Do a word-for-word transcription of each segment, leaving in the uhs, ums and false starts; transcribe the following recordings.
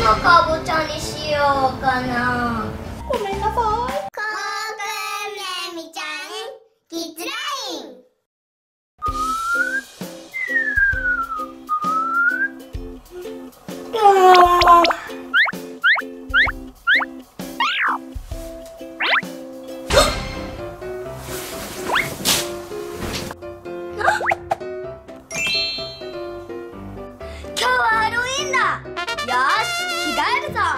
のかぼちゃにしようかな。 ごめんなさい。 コープめみちゃんキッズライン。今日はハロウィンだ。よし、着替えるぞ。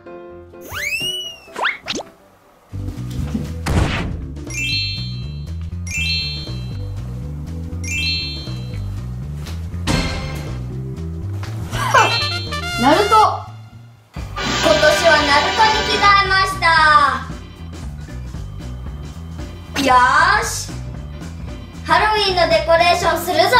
ナルト。今年はナルトに着替えました。よーし、ハロウィンのデコレーションするぞ。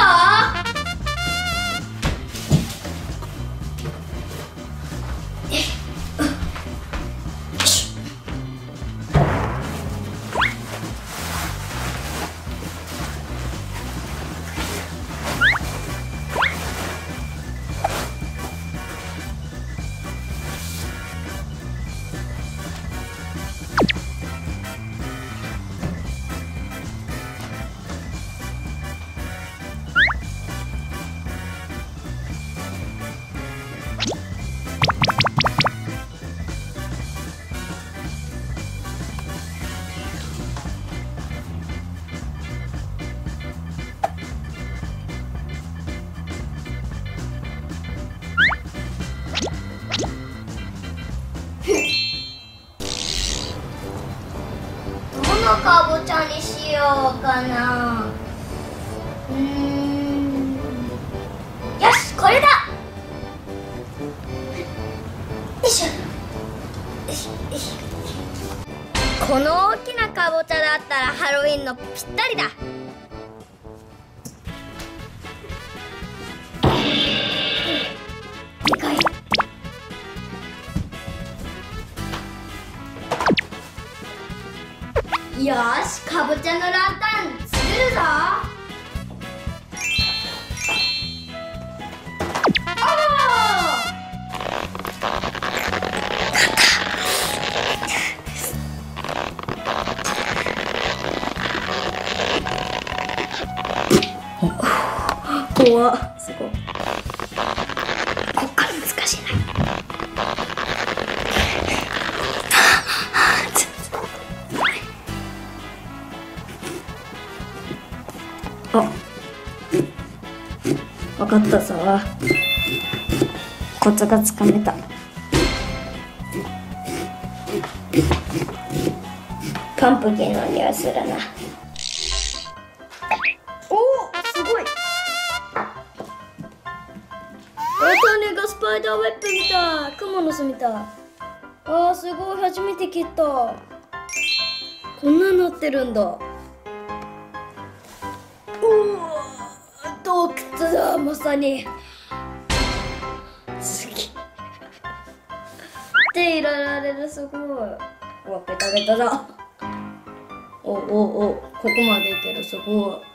どのかぼちゃにしようかな。うーん、よし、これだ。よいしょよいしょよいしょ。この大きなかぼちゃだったらハロウィンのぴったりだ。でかい。よし、かぼちゃのランタン作るぞ。怖っ、すごい。こっから難しいな。あ、分かったさ。コツがつかめた。パンプキンの匂いするな。おお、すごい。種がスパイダーウェッブみたい。クモの巣みたい。あー、すごい、初めて切った。こんなになってるんだ。洞窟だ、まさに。すげえ。手入れられる、すごい。うわ、ベタベタだ。おおお、ここまでいける、すごい。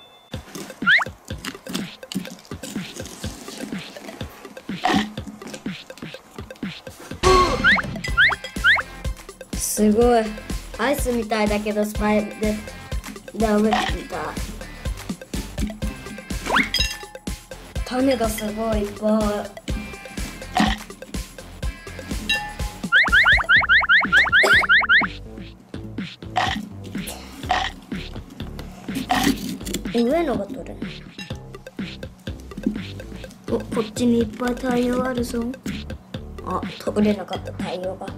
すごい。アイスみたいだけど、スパイダーウェッブみたい。種がすごいいっぱい。上のが取れない。お、こっちにいっぱい太陽あるぞ。あ、取れなかった太陽が。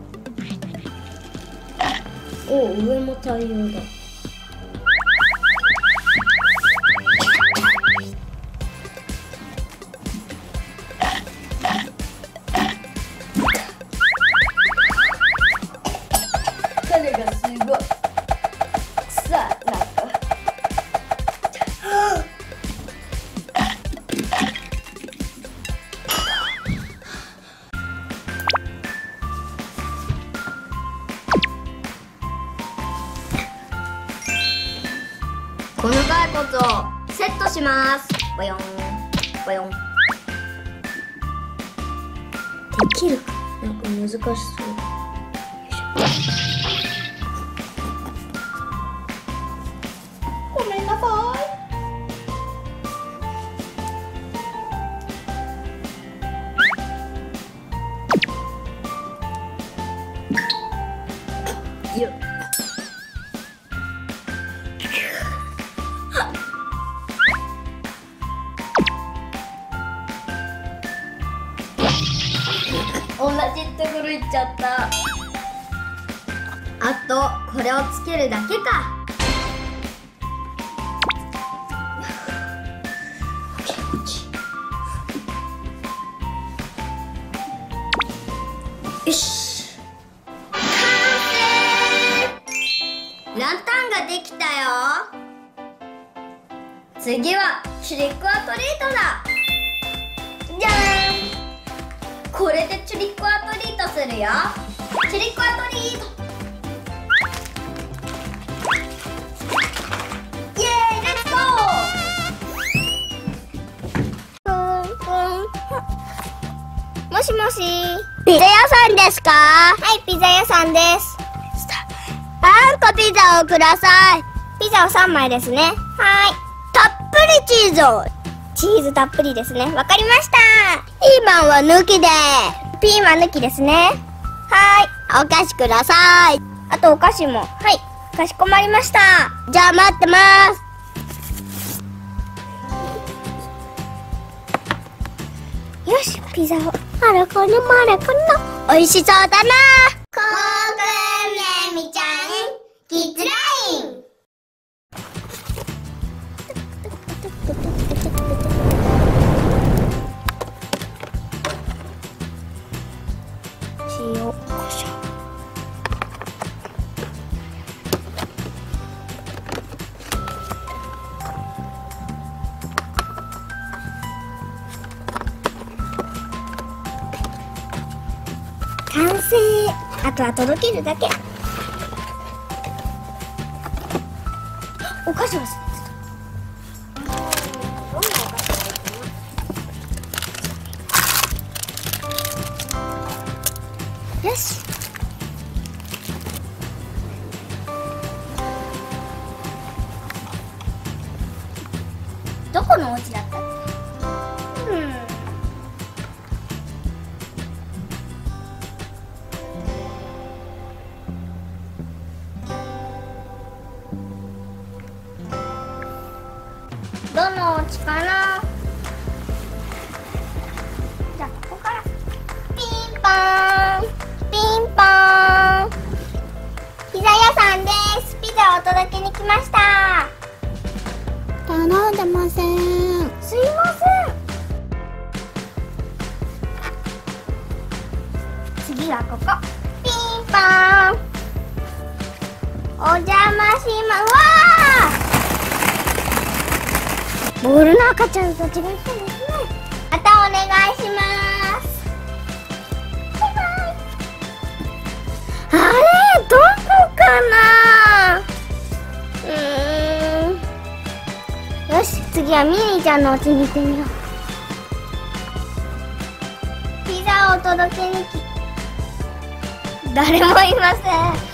お、上も太陽だ。種がすごい。さあ、なんか。この骸骨をセットします。ボヨンボヨン。できるか。 なんか難しそう。よいしょ。ごめんなさい。よっ。同じところ行っちゃった。あとこれをつけるだけか。よし、完成。ランタンができたよ。次はトリックオアトリートだ。じゃーん。これでトリックオアトリートするよ。トリックオアトリート。イエーイ、レッツゴー。もしもし、ピザ屋さんですか？はい、ピザ屋さんです。あんこピザをください。ピザをさんまいですね。はい。たっぷりチーズを。チーズたっぷりですね。わかりました。ピーマンは抜きで。ピーマン抜きですね。はい。お菓子ください。あとお菓子も。はい。かしこまりました。じゃあ待ってます。よし、ピザを。あらこのまらこの。美味しそうだな。コークメミちゃん、キッズライン。塩コショウ。完成。あとは届けるだけ。お菓子忘れてた。よし。どこのお家だったっけ？うん。どのお家かな？じゃあここから。ピンポーン。ピンポーン。ピザ屋さんです。ピザをお届けに来ました。 頼んでません。 すいません。次はここ。ピンポーン。お邪魔しま。わー、ボールの赤ちゃんたちがいたんですね。またお願いします。バイバイ。あれ、どこかな。うーん。よし、次はミニーちゃんのお家に行ってみよう。ピザを届けに来。誰もいません。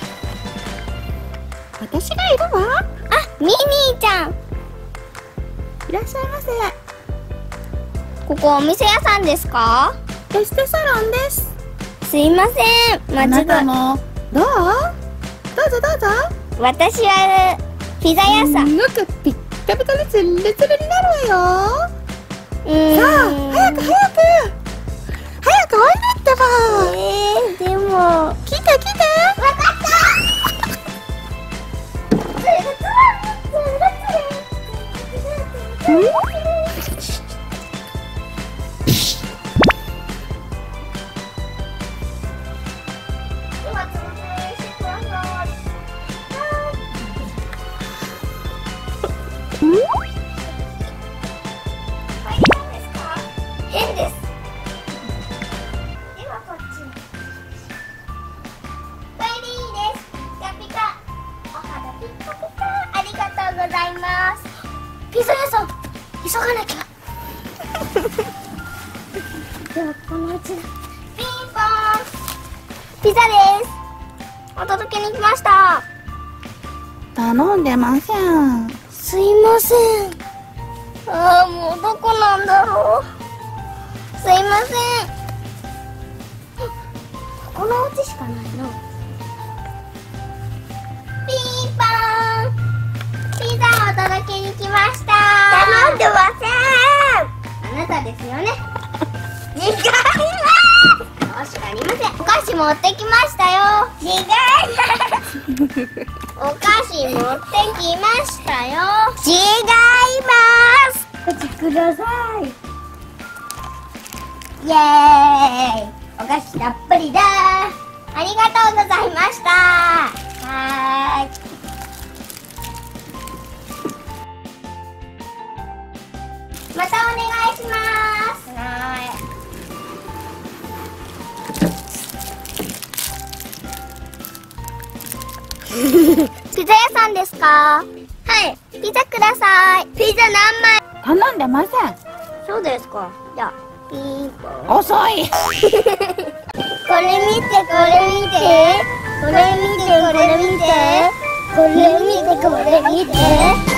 私がいるわ。 あ、ミニーちゃん。 いらっしゃいませ。 ここお店屋さんですか？ エステサロンです。 すいません、 あなた間違え。 もどう？どうぞどうぞ。 私はピザ屋さん。 すごくピッカピカにツルツルになるわよ。 うーん。 さあ、早く早く早くおいでってば。 えー、でも。 来て来て。 わかった。 うん？ 変です。ではこっちに。バイリーです。ピカピカ。お肌ピカピカ。ありがとうございます。ピザ屋さん、急がなきゃ。ではこのうちだ。ピンポーン。 ピザです。お届けに来ました。 頼んでません。 すいません。ああ、もうどこなんだろう。すいません。ここのお家しかないの。ピーパーン、ピザをお届けに来ました。頼んでません。あなたですよね。違います。しかありません。お菓子持ってきましたよ。違います。お菓子持ってきましたよ。違います。こっちください。イエーイ。お菓子たっぷりだ。ありがとうございました。はーい。またお願いします。はーい。ピザ屋さんですか？はい。ピザください。ピザ何枚？ 頼んでません。 そうですか。じゃあ、ピーポー。 遅い。 これ見て、これ見て。これ見て、これ見て。これ見て、これ見て。